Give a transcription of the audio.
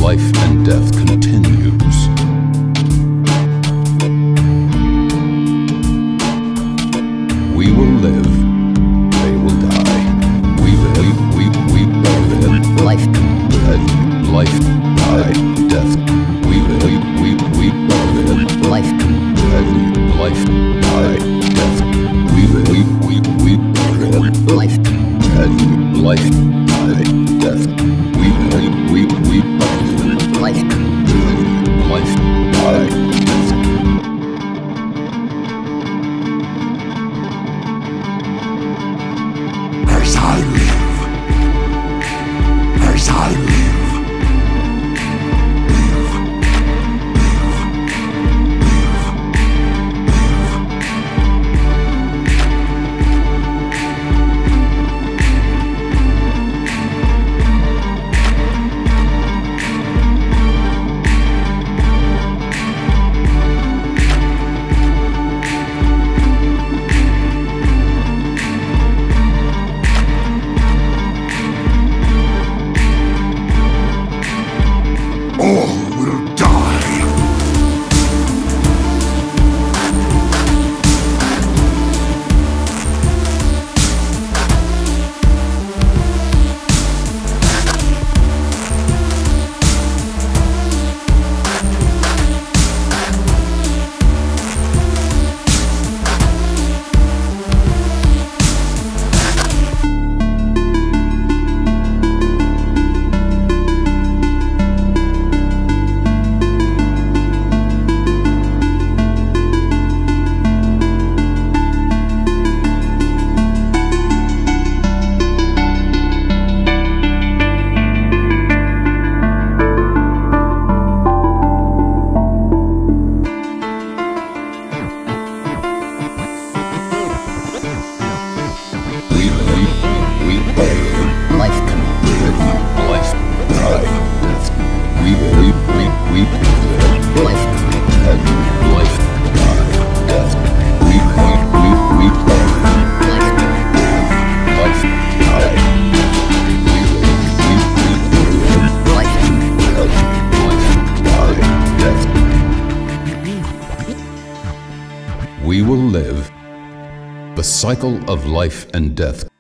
life and death continues. We will live, they will die. We live, we live. Life. And life, die, death. We live, we live. Life. And life, die, death. We live, we live. Life. And life, die, death. We live, we live. Life. And life, die, death. As I live, as I live, all will die. We will live. The cycle of life and death